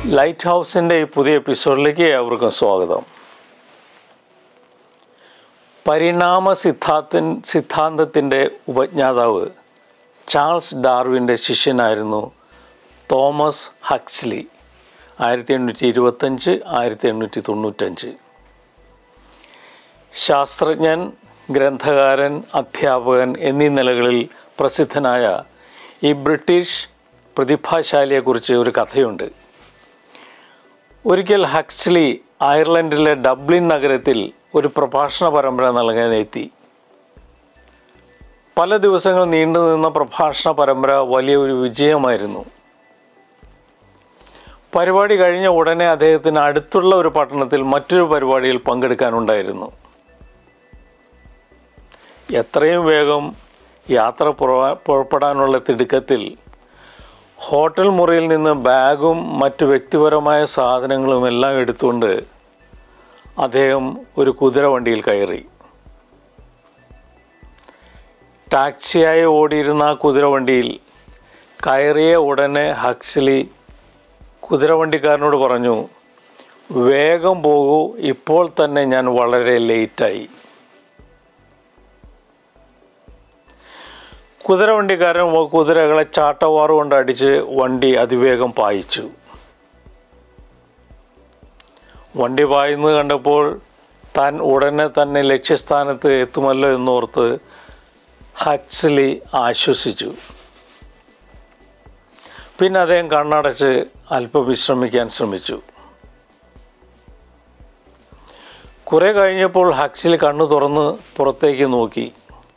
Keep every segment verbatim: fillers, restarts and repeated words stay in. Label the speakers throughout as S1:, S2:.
S1: Light ഹൗസിൻ്റെ ഈ പുതിയ എപ്പിസോഡിലേക്ക് ഏവർക്കും സ്വാഗതം. പരിണാമ സിദ്ധാന്തൻ സിദ്ധാന്തത്തിൻ്റെ ഉപജ്ഞാതാവ് ചാൾസ് ഡാർവിൻ്റെ ശിഷ്യനായിരുന്നു തോമസ് ഹക്സ്ലി. ആയിരത്തി എണ്ണൂറ്റി ഇരുപത്തഞ്ച് ആയിരത്തി എണ്ണൂറ്റി തൊണ്ണൂറ്റഞ്ച് ശാസ്ത്രജ്ഞൻ, ഗ്രന്ഥകാരൻ, അധ്യാപകൻ എന്നീ നിലകളിൽ പ്രസിദ്ധനായ ഈ ബ്രിട്ടീഷ് പ്രതിഭാശാലിയെക്കുറിച്ച് ഒരു കഥയുണ്ട്. ഒരിക്കൽ ഹക്സ്ലി അയർലൻഡിലെ ഡബ്ലിൻ നഗരത്തിൽ ഒരു പ്രഭാഷണ പരമ്പര നൽകാനെത്തി. പല ദിവസങ്ങൾ നീണ്ടു നിന്ന പ്രഭാഷണ പരമ്പര വലിയ ഒരു വിജയമായിരുന്നു. പരിപാടി കഴിഞ്ഞ ഉടനെ അദ്ദേഹത്തിന് അടുത്തുള്ള ഒരു പട്ടണത്തിൽ മറ്റൊരു പരിപാടിയിൽ പങ്കെടുക്കാനുണ്ടായിരുന്നു. എത്രയും വേഗം യാത്ര പുറപ്പെടാനുള്ള തിടുക്കത്തിൽ ഹോട്ടൽ മുറിയിൽ നിന്ന് ബാഗും മറ്റു വ്യക്തിപരമായ സാധനങ്ങളും എല്ലാം എടുത്തുകൊണ്ട് അദ്ദേഹം ഒരു കുതിരവണ്ടിയിൽ കയറി. ടാക്സിയായി ഓടിയിരുന്ന ആ കുതിരവണ്ടിയിൽ കയറിയ ഉടനെ ഹക്സ്ലി കുതിരവണ്ടിക്കാരനോട് പറഞ്ഞു, വേഗം പോകൂ, ഇപ്പോൾ തന്നെ ഞാൻ വളരെ ലേറ്റായി. കുതിരവണ്ടിക്കാരൻ കുതിരകളെ ചാട്ടവാറ് കൊണ്ട് അടിച്ച് വണ്ടി അതിവേഗം പായിച്ചു. വണ്ടി പായുന്നത് കണ്ടപ്പോൾ താൻ ഉടനെ തന്നെ ലക്ഷ്യസ്ഥാനത്ത് എത്തുമല്ലോ എന്നോർത്ത് ഹക്സ്ലി ആശ്വസിച്ചു. പിന്നെ അദ്ദേഹം കണ്ണടച്ച് അല്പം വിശ്രമിക്കാൻ ശ്രമിച്ചു. കുറെ കഴിഞ്ഞപ്പോൾ ഹക്സ്ലി കണ്ണു തുറന്ന് പുറത്തേക്ക് നോക്കി.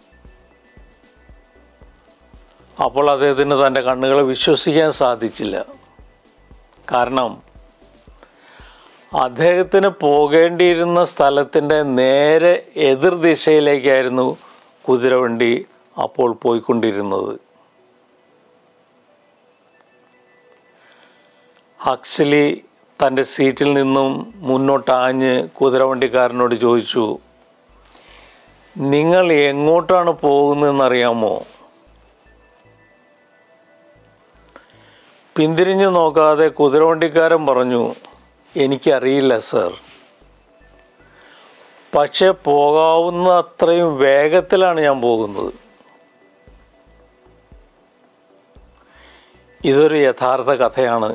S1: അപ്പോൾ അദ്ദേഹത്തിന് തൻ്റെ കണ്ണുകളെ വിശ്വസിക്കാൻ സാധിച്ചില്ല. കാരണം അദ്ദേഹത്തിന് പോകേണ്ടിയിരുന്ന സ്ഥലത്തിൻ്റെ നേരെ എതിർ ദിശയിലേക്കായിരുന്നു കുതിരവണ്ടി അപ്പോൾ പോയിക്കൊണ്ടിരുന്നത്. ഹക്സ്ലി തൻ്റെ സീറ്റിൽ നിന്നും മുന്നോട്ടാഞ്ഞ് കുതിരവണ്ടിക്കാരനോട് ചോദിച്ചു, നിങ്ങൾ എങ്ങോട്ടാണ് പോകുന്നതെന്നറിയാമോ? പിന്തിരിഞ്ഞു നോക്കാതെ കുതിരവണ്ടിക്കാരൻ പറഞ്ഞു, എനിക്കറിയില്ല സർ, പക്ഷേ പോകാവുന്ന അത്രയും വേഗത്തിലാണ് ഞാൻ പോകുന്നത്. ഇതൊരു യഥാർത്ഥ കഥയാണ്.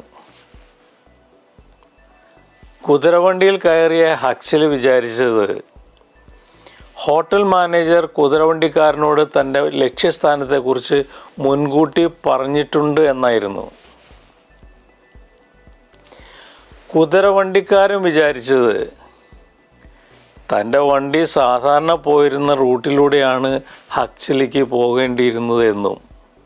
S1: കുതിരവണ്ടിയിൽ കയറിയ ഹക്സ്ലി വിചാരിച്ചത് ഹോട്ടൽ മാനേജർ കുതിരവണ്ടിക്കാരനോട് തൻ്റെ ലക്ഷ്യസ്ഥാനത്തെക്കുറിച്ച് മുൻകൂട്ടി പറഞ്ഞിട്ടുണ്ട് എന്നായിരുന്നു. കുതിരവണ്ടിക്കാരൻ വിചാരിച്ചത് തൻ്റെ വണ്ടി സാധാരണ പോയിരുന്ന റൂട്ടിലൂടെയാണ് ഹക്സ്ലിക്ക് പോകേണ്ടിയിരുന്നത് എന്നും.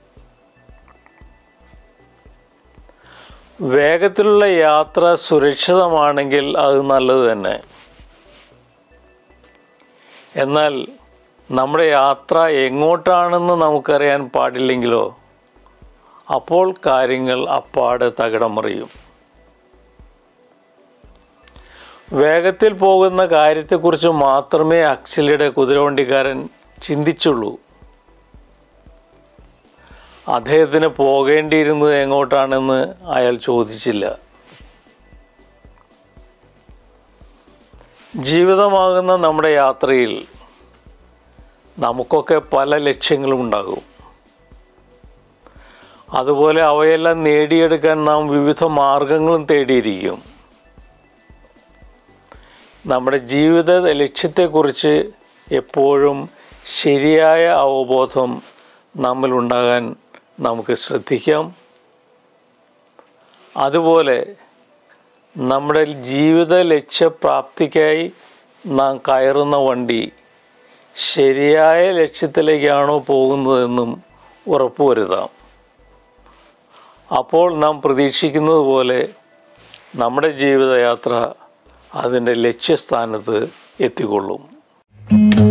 S1: വേഗത്തിലുള്ള യാത്ര സുരക്ഷിതമാണെങ്കിൽ അത് നല്ലത് തന്നെ. എന്നാൽ നമ്മുടെ യാത്ര എങ്ങോട്ടാണെന്ന് നമുക്കറിയാൻ പാടില്ലെങ്കിലോ അപ്പോൾ കാര്യങ്ങൾ അപ്പാടെ തകിടം മറിയും. വേഗത്തിൽ പോകുന്ന കാര്യത്തെക്കുറിച്ച് മാത്രമേ ഹക്സ്ലിയുടെ കുതിരവണ്ടിക്കാരൻ ചിന്തിച്ചുള്ളൂ. അദ്ദേഹത്തിന് പോകേണ്ടിയിരുന്നത് എങ്ങോട്ടാണെന്ന് അയാൾ ചോദിച്ചില്ല. ജീവിതമാകുന്ന നമ്മുടെ യാത്രയിൽ നമുക്കൊക്കെ പല ലക്ഷ്യങ്ങളും ഉണ്ടാകും. അതുപോലെ അവയെല്ലാം നേടിയെടുക്കാൻ നാം വിവിധ മാർഗങ്ങളും തേടിയിരിക്കും. നമ്മുടെ ജീവിത ലക്ഷ്യത്തെക്കുറിച്ച് എപ്പോഴും ശരിയായ അവബോധം നമ്മിലുണ്ടാകാൻ നമുക്ക് ശ്രദ്ധിക്കാം. അതുപോലെ നമ്മുടെ ജീവിത ലക്ഷ്യപ്രാപ്തിക്കായി നാം കയറുന്ന വണ്ടി ശരിയായ ലക്ഷ്യത്തിലേക്കാണോ പോകുന്നതെന്നും ഉറപ്പുവരുത്താം. അപ്പോൾ നാം പ്രതീക്ഷിക്കുന്നത് പോലെ നമ്മുടെ ജീവിതയാത്ര അതിൻ്റെ ലക്ഷ്യസ്ഥാനത്ത് എത്തിക്കൊള്ളും.